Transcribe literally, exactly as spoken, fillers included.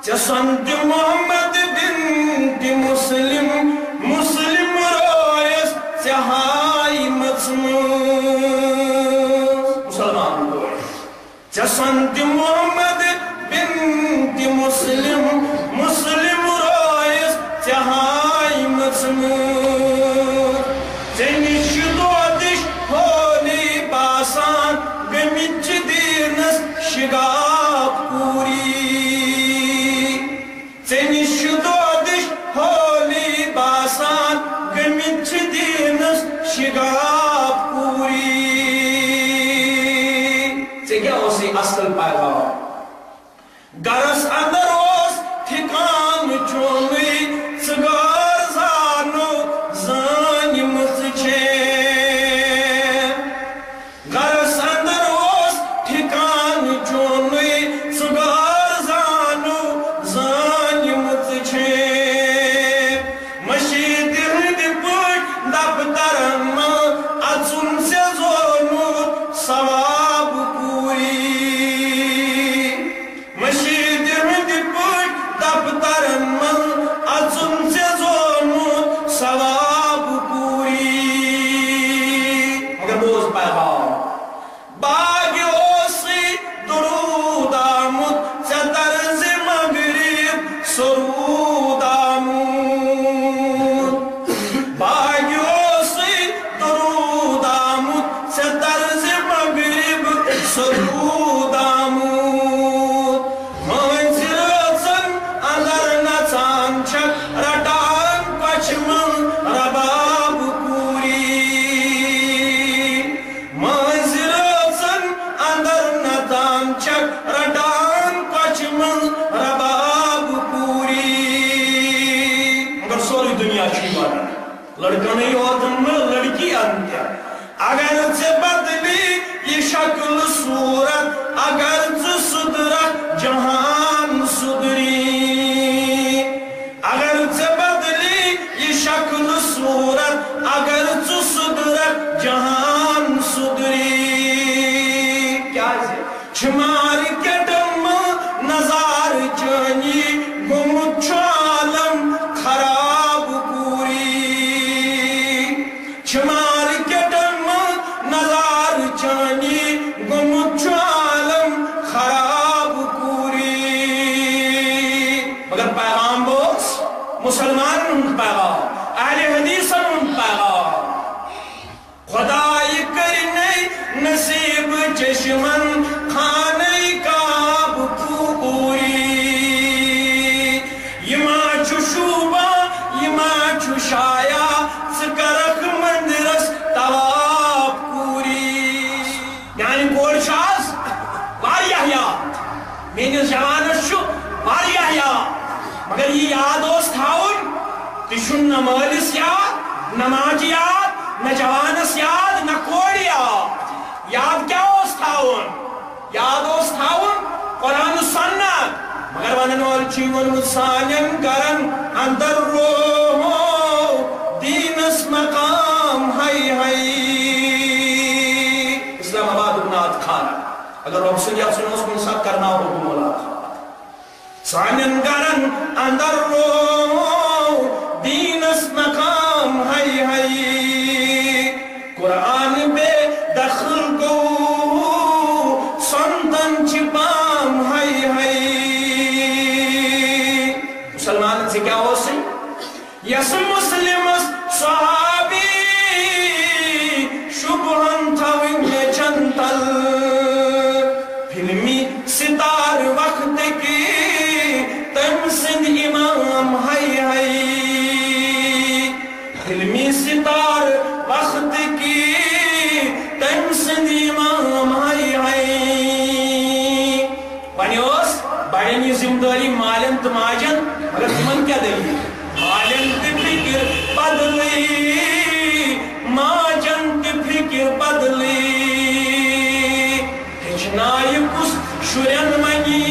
چسنت محمد بنت مسلم مسلم رایس چہائی مچموز مسلمان ہوئے چسنت محمد بنت مسلم مسلم رایس چہائی مچموز چنش دودش ہولی باسان گمچ دینس شگاب پوری چنش دودش ہولی باسان گمچ دینس شگاب پوری چه کیا اسی اصل پیغام گرس اندر اس ٹھکان چونی سگار زانو زانی مزچے گرس اندر اس ٹھکان چونی سگار زانو زانی مزچے مشید ہند پوٹ دفترن میں اچن سے زونو ثواب پوری مشید ہند پوٹ دفترن میں اچن سے زونو ثواب پوری مگر بوز پیغام باغ اوسی درود آمد چطرز مغرب سرود آمد باغ اوسی درود آمد چطرز مغرب سرود آمد منزل زن اندر نچان چک رٹان پچمن رباب پوری منزل زن اندر نچان چک رٹان پچمن رباب پوری مگر سوری دنیا چھی بارا لڑکا نہیں ہوتا میں لڑکی آنیا اگر سے بدلی یہ شکل صورت اگر سے صدرت جہان صدری اگر سے بدلی یہ شکل صورت اگر سے صدرت جہان صدری کیا ہے چھمار کے دم نظار چانی گمت عالم خراب پوری چھمار کے دم نظار چانی گمت عالم خراب پوری مگر پیغام بوس مسلمان پیغام اہل حدیث پیغام خدای کرنے نصیب چشمن خانے کعب پوری یما چھو شوبا یما چھو شایا سکرک مندرس تواب پوری یعنی کور شاز واریہ یاد میری جوانش چھو واریہ یاد مگر یہ یاد ہوس تھاؤن تشن نہ مالس یاد نہ ماج یاد نہ جوانس یاد نہ کوڑ یاد یاد کیا ہوس تھاؤن یاد ہوس تھاؤن قرآن و سنت مگر ونن وال چیون مصانین کرن اندر روح دینس مقام ہائی ہائی اسلام آباد ابنات کھانا اگر رب سے یا سنو اس کو انسان کرنا ہو مولا سانین کرن اندر روح دینس مقام ہائی ہائی قرآن بے دخل کو سندن چپام ہائی ہائی مسلمان سے کیا ہو سی یس مسلم صحابی شبہن تھوئن چنتل فلمی ستار وقت کی تمسن امام ہائی ہائی فلمی ستار وقت کی تمسن امام ہائی ہائی بنیوس بڑی ذمہ داری مالن تو ماجن مگر تمن کیا دلیل مالن تی فکر بدلی ماجن تی فکر بدلی ہچنائی کس شرین منی